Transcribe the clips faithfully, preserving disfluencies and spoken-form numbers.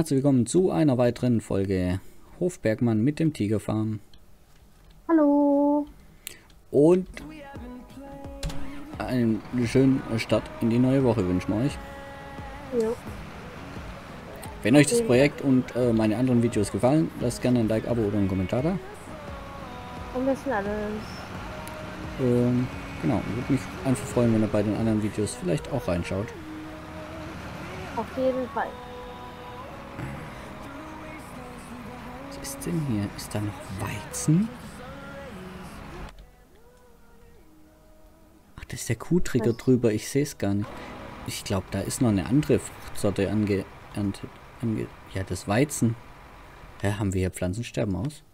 herzlich willkommen zu einer weiteren Folge Hofbergmann mit dem Tigerfarm. Hallo. Und einen schönen Start in die neue Woche wünschen wir euch. Jo. Wenn euch das Projekt und äh, meine anderen Videos gefallen, lasst gerne ein Like, Abo oder einen Kommentar da. Ein bisschen alles. Ähm, genau, würde mich einfach freuen, wenn ihr bei den anderen Videos vielleicht auch reinschaut. Auf jeden Fall. Was ist denn hier? Ist da noch Weizen? Ach, das ist der Kuhtrigger Was? drüber. Ich sehe es gar nicht. Ich glaube, da ist noch eine andere Fruchtsorte angeerntet. Ange ja, das Weizen. Hä, haben wir hier Pflanzensterben aus?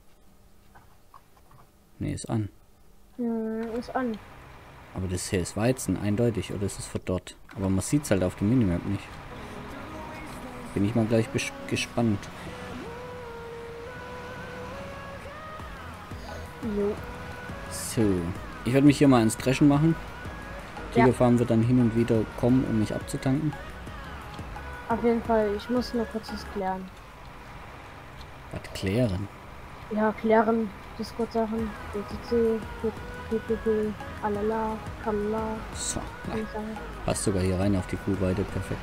Ne, ist an. Hm, ist an. Aber das hier ist Weizen, eindeutig. Oder ist es verdorrt? Aber man sieht es halt auf dem Minimap nicht. Bin ich mal gleich gespannt. Jo. So. Ich werde mich hier mal ins Dreschen machen. Ja. Tigerfarm wird dann hin und wieder kommen, um mich abzutanken. Auf jeden Fall, ich muss nur kurz was klären. Was klären? Ja, klären. Discord-Sachen. B T C, P P P, alala, kamala. So. Passt sogar hier rein auf die Kuhweide. Perfekt.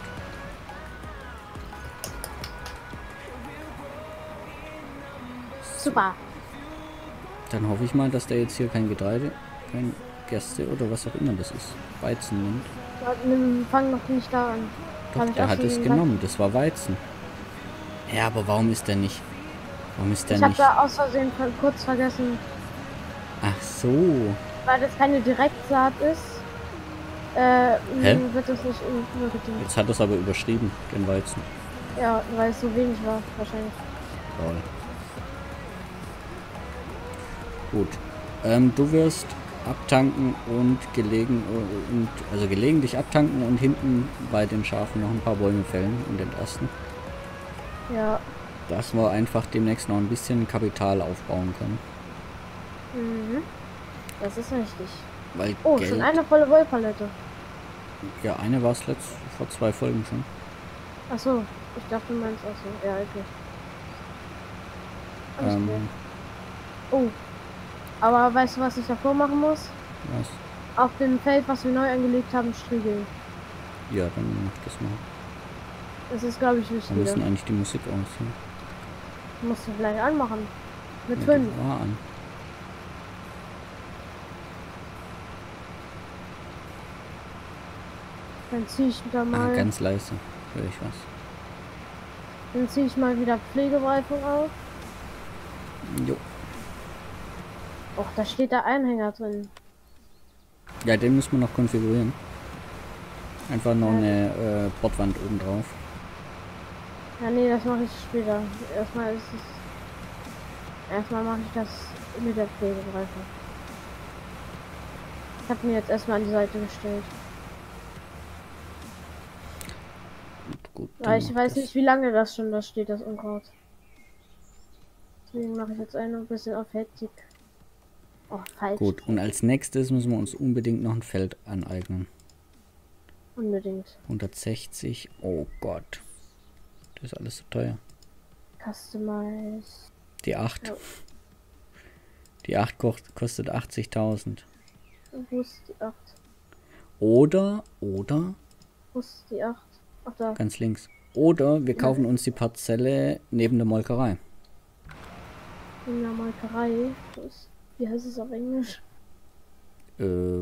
Super. Dann hoffe ich mal, dass der jetzt hier kein Getreide, kein Gerste oder was auch immer das ist, Weizen nimmt. Ja, nimm, fang noch nicht da an. Doch, der hat es genommen. Das war Weizen. Ja, aber warum ist der nicht? Warum ist der ich nicht? Ich habe da aus Versehen kurz vergessen. Ach so. Weil das keine Direktsaat ist, äh, Hä? wird das nicht übergedient. Jetzt hat es aber überschrieben, den Weizen. Ja, weil es so wenig war, wahrscheinlich. Toll. Gut. Ähm, du wirst abtanken und gelegen und also gelegentlich abtanken und hinten bei den Schafen noch ein paar Bäume fällen und entersten. Ja. Dass wir einfach demnächst noch ein bisschen Kapital aufbauen können. Mhm. Das ist richtig. Weil oh, Geld, schon eine volle Wollpalette. Ja, eine war es letzt vor zwei Folgen schon. Ach so, ich dachte, du meinst auch so. Ja, okay. Ähm, oh. Aber weißt du, was ich davor machen muss? Was? Auf dem Feld, was wir neu angelegt haben, striegeln. Ja, dann mach das mal. Das ist, glaube ich, wichtig. Wir müssen eigentlich die Musik aus hier. Musst du vielleicht anmachen. Mit Ja, fünf. die war an. Dann ziehe ich wieder mal. Ah, ganz leise. Höre ich was. Dann ziehe ich mal wieder Pflegebereifung auf. Jo. Och, da steht der Einhänger drin. Ja, den müssen wir noch konfigurieren. Einfach noch Ja. eine äh, Bordwand oben drauf. Ja, nee, das mache ich später. Erstmal ist es. Erstmal mache ich das mit der Pflegebereifung. Ich habe mir jetzt erstmal an die Seite gestellt. Gut, gut, Weil ich weiß das. nicht, wie lange das schon da steht, das Unkraut. Deswegen mache ich jetzt ein bisschen auf Hektik. Oh, falsch. Gut, und als nächstes müssen wir uns unbedingt noch ein Feld aneignen. Unbedingt. hundertsechzig. Oh Gott. Das ist alles so teuer. Customize. Die acht. Ja. Die acht kostet achtzigtausend. Wo ist die acht? Oder, oder, Wo ist die acht? Ach da. ganz links. Oder wir kaufen uns die Parzelle neben der Molkerei. In der Molkerei. Wo ist, wie heißt es auf Englisch? Äh,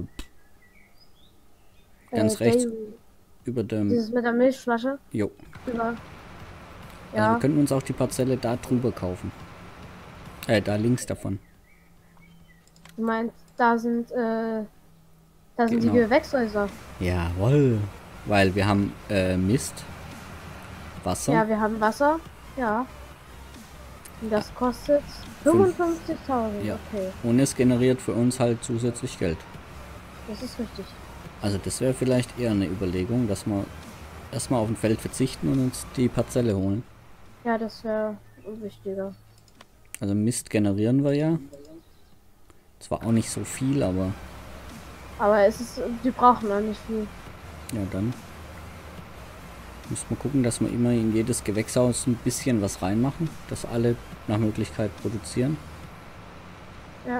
ganz äh, rechts Dairy. über dem... Dieses mit der Milchflasche? Jo. Über. Ja. Ja. Also wir könnten uns auch die Parzelle da drüber kaufen. Äh, da links davon. Du meinst, da sind, äh, da sind Genau. die Gewächshäuser. Jawohl. Weil wir haben äh, Mist. Wasser. Ja, wir haben Wasser. Ja. Und das kostet fünfundfünfzigtausend. Ja. Okay, Und es generiert für uns halt zusätzlich Geld. das ist richtig. Also das wäre vielleicht eher eine Überlegung, dass wir erstmal auf ein Feld verzichten und uns die Parzelle holen. Ja, das wäre wichtiger. Also Mist generieren wir ja. Zwar auch nicht so viel, aber... Aber es ist, die brauchen noch nicht viel. Ja, dann. Muss man gucken, dass wir immer in jedes Gewächshaus ein bisschen was reinmachen, dass alle nach Möglichkeit produzieren. Ja.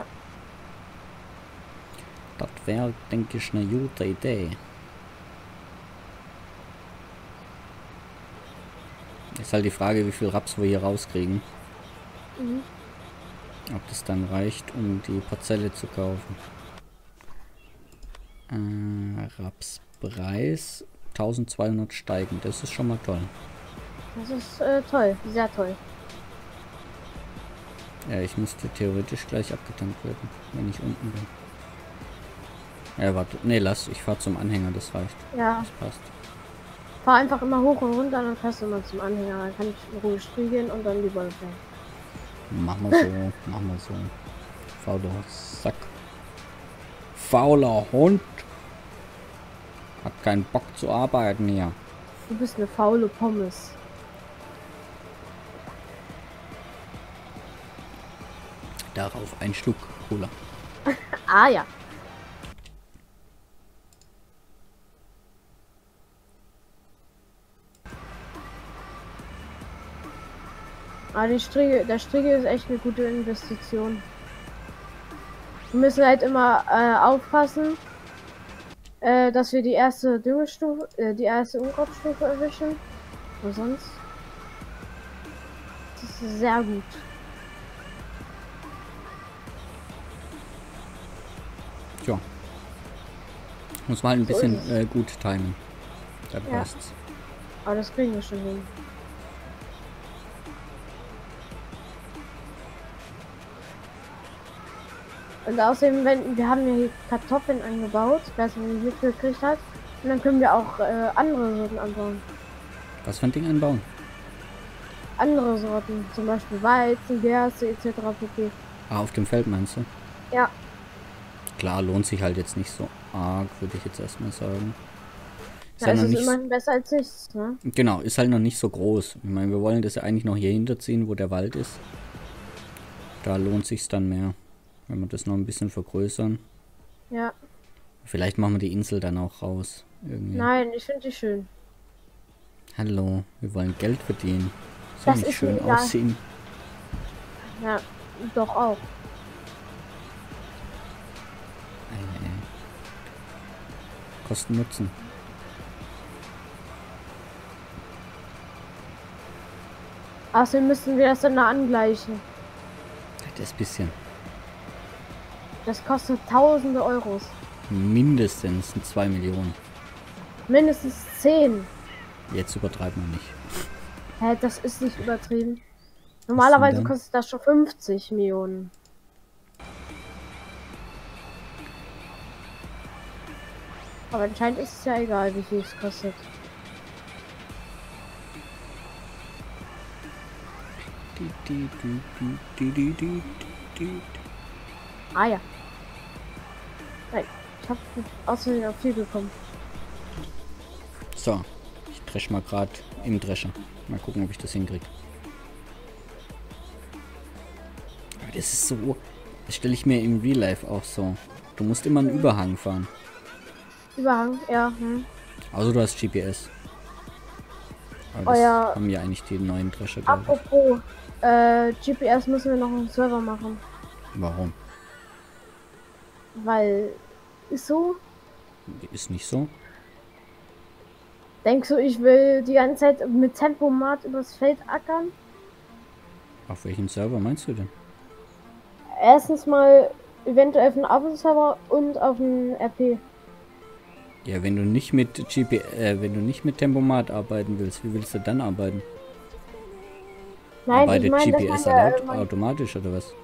Das wäre, denke ich, eine gute Idee. Ist halt die Frage, wie viel Raps wir hier rauskriegen. Mhm. Ob das dann reicht, um die Parzelle zu kaufen. Äh, Rapspreis eintausendzweihundert steigen. Das ist schon mal toll. Das ist äh, toll. Sehr toll. Ja, ich müsste theoretisch gleich abgetankt werden, wenn ich unten bin. Ja, warte. Ne, lass. Ich fahre zum Anhänger. Das reicht. Ja. Das passt. Fahr einfach immer hoch und runter, dann fährst du immer zum Anhänger. Dann kann ich in Ruhe striegeln und dann die Bäume fällen. Machen wir so. Machen wir so. Fauler Sack. Fauler Hund. Hat keinen Bock zu arbeiten hier. Du bist eine faule Pommes. Darauf ein Schluck Cola. Ah ja. Aber die Striege, der Striegel ist echt eine gute Investition. Wir müssen halt immer äh, aufpassen, äh, dass wir die erste Düngestufe, äh, die erste Unkrautstufe erwischen. Und sonst das ist sehr gut. Tja. Muss man halt ein So bisschen ist es. äh, gut timen. Da Ja. passt's. Aber das kriegen wir schon hin. Und außerdem, wenn wir haben ja hier Kartoffeln angebaut, wer es noch nicht mitgekriegt hat, und dann können wir auch äh, andere Sorten anbauen. Was für ein Ding anbauen? Andere Sorten, zum Beispiel Weizen, Gerste et cetera pp. Ah, auf dem Feld meinst du? Ja, Klar, lohnt sich halt jetzt nicht so arg, würde ich jetzt erstmal sagen. Ist da ja ist noch es nicht, immerhin besser als nichts, ne? genau, ist halt noch nicht so groß. Ich meine, wir wollen das ja eigentlich noch hier hinterziehen, wo der Wald ist. Da lohnt sich's dann mehr, wenn wir das noch ein bisschen vergrößern. Ja. Vielleicht machen wir die Insel dann auch raus. Irgendwie. Nein, ich finde die schön. Hallo, wir wollen Geld verdienen. Soll Das nicht ist schön mir egal. aussehen. Ja, doch auch. Äh, Kosten Nutzen. Außerdem müssen wir das dann da angleichen. Das bisschen. Das kostet tausende Euros. Mindestens zwei Millionen. Mindestens zehn. Jetzt übertreiben wir nicht. Hä, das ist nicht übertrieben. Normalerweise dann? kostet das schon fünfzig Millionen. Aber anscheinend ist es ja egal, wie viel es kostet. Die, die, die, die, die, die, die, die. Ah ja. Nein, ich habe außerdem auf viel bekommen. So, ich dresch mal gerade im Drescher. Mal gucken, ob ich das hinkriege. Aber das ist so. Das stelle ich mir im Real Life auch so. Du musst immer einen Überhang fahren. Überhang, ja. Hm. Also du hast G P S. Aber Oh das ja. haben ja eigentlich die neuen Drescher, glaube ich. Apropos, äh, G P S müssen wir noch einen Server machen. Warum? Weil, ist so. Ist nicht so. Denkst du, ich will die ganze Zeit mit Tempomat übers Feld ackern? Auf welchen Server meinst du denn? Erstens mal eventuell auf den Abo-Server und auf den R P. Ja, wenn du nicht mit G P, äh, wenn du nicht mit Tempomat arbeiten willst, wie willst du dann arbeiten? Nein, Arbeitet ich meine, dass G P S man ja erlaubt, irgendwann- automatisch oder was?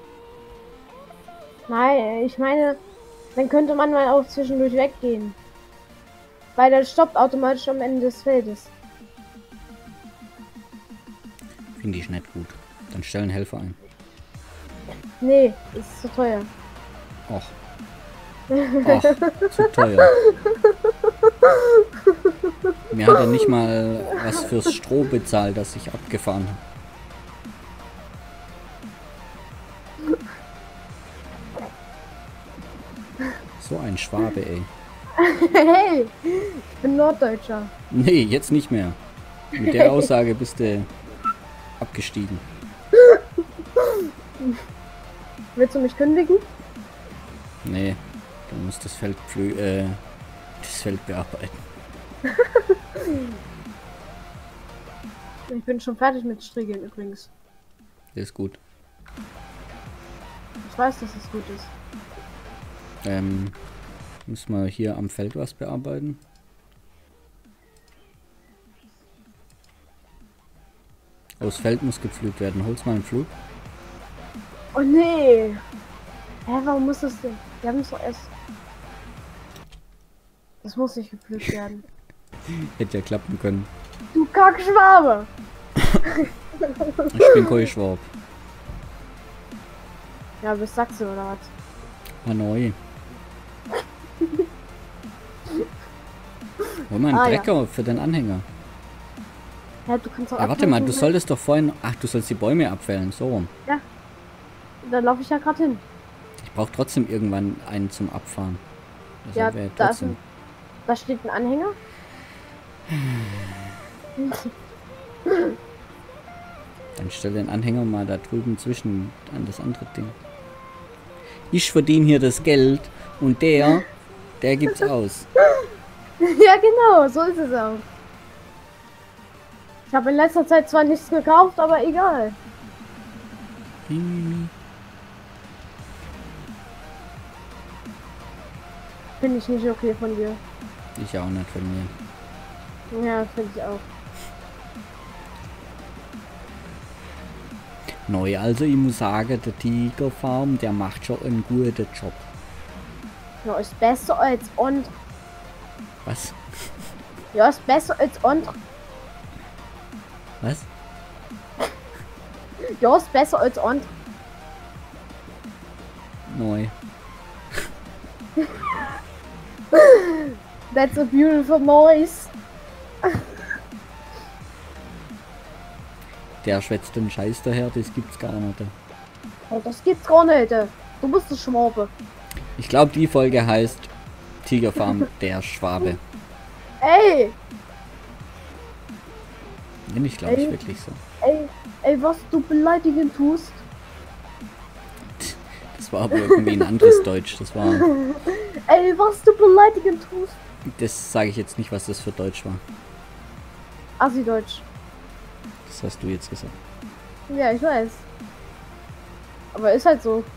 Nein, ich meine, dann könnte man mal auch zwischendurch weggehen. Weil der stoppt automatisch am Ende des Feldes. Finde ich nicht gut. Dann stellen Helfer ein. Nee, ist zu teuer. Och. Ach, zu teuer. Mir hat er nicht mal was fürs Stroh bezahlt, das ich abgefahren habe. So ein Schwabe, ey. Hey, ich bin Norddeutscher. Nee, jetzt nicht mehr. Mit der Aussage bist du abgestiegen. Willst du mich kündigen? Nee, du musst das Feld pflü äh, das Feld bearbeiten. Ich bin schon fertig mit Striegeln übrigens. Das ist gut. Ich weiß, dass es gut ist. Ähm, müssen wir hier am Feld was bearbeiten? Oh, das Feld muss gepflügt werden. Hol's mal einen Flug. Oh nee! Hä, warum muss das denn? Wir haben es doch erst. Das muss nicht gepflügt werden. Hätte ja klappen können. Du Kackschwabe! Ich bin Keuschwab. Ja, bist Sachse oder was? Hanoi. Hol mal einen Ah, Trecker ja. für den Anhänger. Ja, du kannst doch Ja, warte mal, du ablassen, solltest doch vorhin... Ach, du sollst die Bäume abfällen, so rum. Ja. Da laufe ich ja gerade hin. Ich brauche trotzdem irgendwann einen zum Abfahren. Das Ja, wäre da, ist trotzdem... ein, da steht ein Anhänger. Dann stell den Anhänger mal da drüben zwischen an das andere Ding. Ich verdiene hier das Geld und der, der gibt's aus. Ja, genau, so ist es auch. Ich habe in letzter Zeit zwar nichts gekauft, aber egal. Hm. Finde ich nicht okay von dir. Ich auch nicht von mir. Ja, finde ich auch. Neu, also ich muss sagen, der Tigerfarm, der macht schon einen guten Job. Ja, ist besser als und. Was? Ja, ist besser als und. Was? Ja, ist besser als und. Neu. That's a beautiful noise. Der schwätzt den Scheiß daher, das gibt's gar nicht. Oh, das gibt's gar nicht. Du bist ein Schwabe. Ich glaube, die Folge heißt Tigerfarm, der Schwabe. Ey, Nenne ich, glaube ich, Ey. wirklich so. ey, ey, was du beleidigen tust. Das war aber irgendwie ein anderes Deutsch. Das war... Ey, was du beleidigen tust. Das sage ich jetzt nicht, was das für Deutsch war. Assi-Deutsch. Das hast du jetzt gesagt. Ja, ich weiß. Aber ist halt so.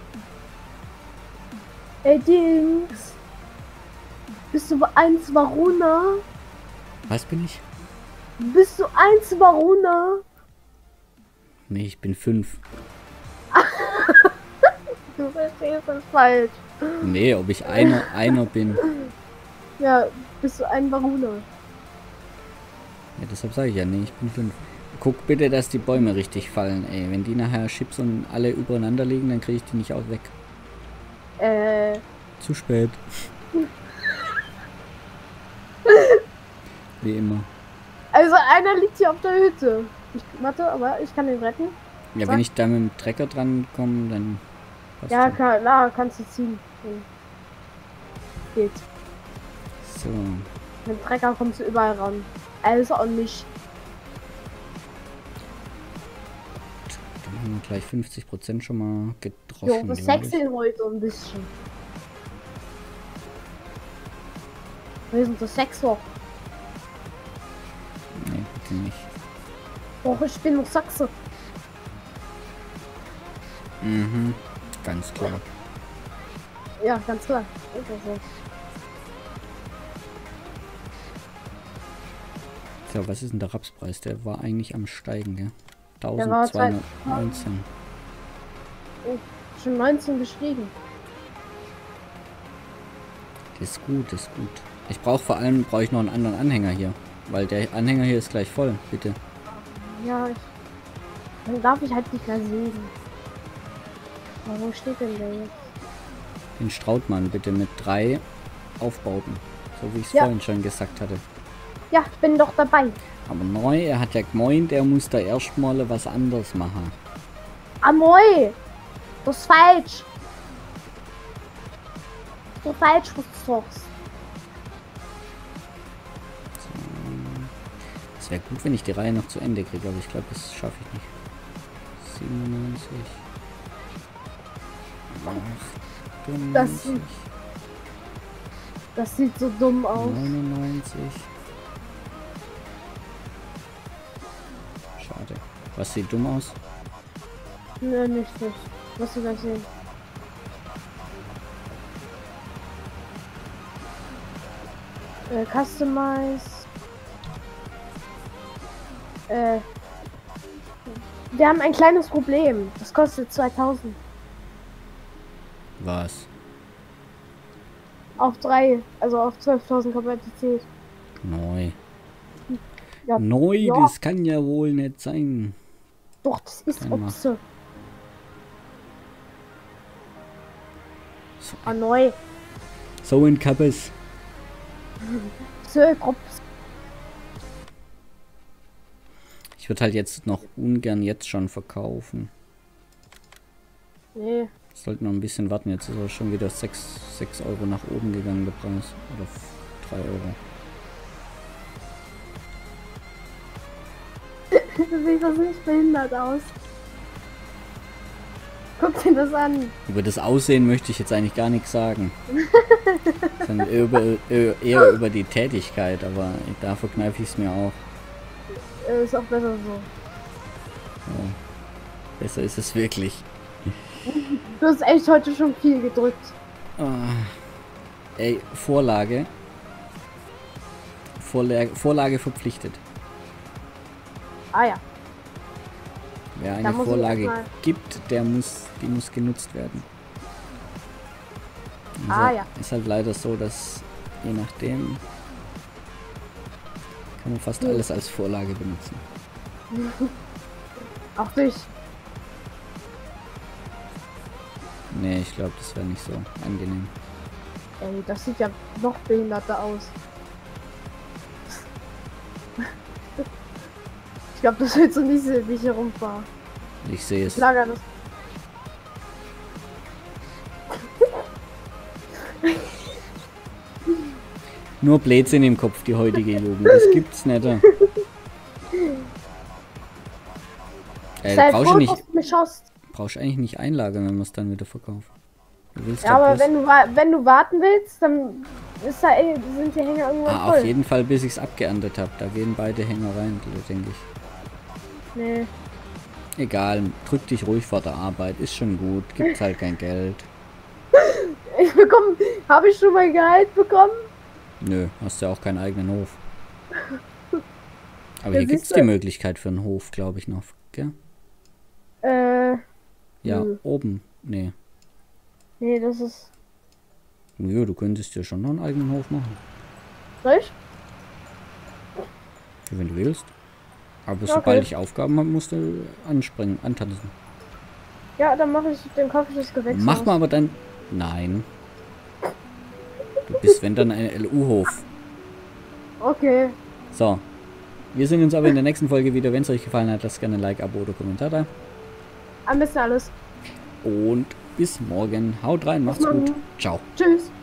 Ey, Dings. Bist du eins Varuna? Was bin ich? Bist du eins Varuna? Nee, ich bin fünf. Du verstehst das falsch. Nee, ob ich einer, einer bin. Ja, bist du ein Varuna? Ja, deshalb sage ich ja, nee, ich bin fünf. Guck bitte, dass die Bäume richtig fallen, ey. Wenn die nachher Chips und alle übereinander liegen, dann kriege ich die nicht auch weg. Äh. Zu spät. Wie immer. Also einer liegt hier auf der Hütte. Ich, warte, aber ich kann ihn retten. Ja, Sag. wenn ich da mit dem Trecker dran komme, dann passt Ja, schon. klar, klar, kannst du ziehen. Geht. So. Mit dem Trecker kommst du überall ran. Also auch nicht. Dann haben wir gleich fünfzig Prozent schon mal Jo, getroffen. wir glaub ich. sexeln heute ein bisschen. Wir sind das Sechser. Nee, bitte nicht. Doch, ich bin noch Sachse. Mhm, ganz klar. Ja, ganz klar. Ist das so. So, was ist denn der Rapspreis? Der war eigentlich am Steigen, gell? Der war zwei- eintausendzweihundertneunzehn. Oh, schon neunzehn gestiegen. Das ist gut, das ist gut. Ich brauche vor allem, brauche ich noch einen anderen Anhänger hier. Weil der Anhänger hier ist gleich voll, bitte. Ja, ich, dann darf ich halt nicht mehr sehen. Aber wo steht denn der jetzt? Den Strautmann bitte mit drei Aufbauten. So wie ich es Ja. vorhin schon gesagt hatte. Ja, ich bin doch dabei. Aber neu, er hat ja gemeint, er muss da erstmal was anderes machen. Amoi! Das ist falsch. Das ist falsch, was du sagst. Jetzt Es wäre gut, wenn ich die Reihe noch zu Ende kriege, aber ich glaube, das schaffe ich nicht. siebenundneunzig. Das, achtundneunzig. das sieht so dumm aus. neunundneunzig. Schade. Was sieht dumm aus? Nö, nicht nicht. Wirst du gleich sehen. Äh, Customize. Äh. Wir haben ein kleines Problem. Das kostet zweitausend. Was? Auf drei, also auf zwölftausend Kapazität. Neu. Ja, Neu, ja. das kann ja wohl nicht sein. Doch, das ist Dann mach. Opse. So, Ah, neu. so ein Kappes. So, Ops. Ich würde halt jetzt noch ungern jetzt schon verkaufen. Nee. Sollten noch ein bisschen warten. Jetzt ist er schon wieder sechs Euro nach oben gegangen, der Preis. Oder drei Euro. Sieht das nicht behindert aus? Guck dir das an. Über das Aussehen möchte ich jetzt eigentlich gar nichts sagen. Sondern eher über, eher über die Tätigkeit, aber da verkneife ich es mir auch. Äh, Ist auch besser so. Ja. Besser ist es wirklich. Du hast echt heute schon viel gedrückt. Ah. Ey, Vorlage. Vorlage, Vorlage verpflichtet. Ah ja. Wer Da eine muss ich Vorlage erstmal- gibt, der muss, die muss genutzt werden. Ist Ah halt- ja. Ist halt leider so, dass je nachdem kann man fast Hm. alles als Vorlage benutzen. Auch dich. Nee, ich glaube, das wäre nicht so angenehm. Ey, das sieht ja noch behinderter aus. Ich glaube, das wird so nicht sehen, wie ich hier rumfahre. Ich sehe es. Ich lager das. Nur Blödsinn im Kopf, die heutige Jugend. Das gibt's nicht. Äh, Sei brauchst, froh, du nicht, dass du mich schaust. brauchst eigentlich nicht einlagern, wenn man es dann wieder verkauft. Du willst Ja, doch aber bloß- wenn du, wa- wenn du warten willst, dann ist da, eh- sind die Hänger irgendwann ah, auf voll. jeden Fall, bis ich es abgeerntet habe. Da gehen beide Hänger rein, denke ich. Nee. Egal, drück dich ruhig vor der Arbeit, ist schon gut, gibt's halt kein Geld. Ich bekomme, habe ich schon mein Gehalt bekommen? Nö, hast ja auch keinen eigenen Hof. Aber Ja, hier gibt's siehst die du. Möglichkeit für einen Hof, glaube ich noch, gell? Äh, Ja, Nö. oben, nee. nee, das ist. Ja, du könntest dir schon noch einen eigenen Hof machen, Soll ich? wenn du willst. Aber Okay. sobald ich Aufgaben habe, musst du anspringen, antanzen. Ja, dann mache ich, dann kaufe ich das Gewächshaus. Mach mal aber dann... Nein. Du bist, wenn dann, ein L U-Hof. Okay. So. Wir sehen uns aber in der nächsten Folge wieder. Wenn es euch gefallen hat, lasst gerne ein Like, Abo oder Kommentar da. Am besten alles. Und bis morgen. Haut rein, macht's Bis morgen. gut. Ciao. Tschüss.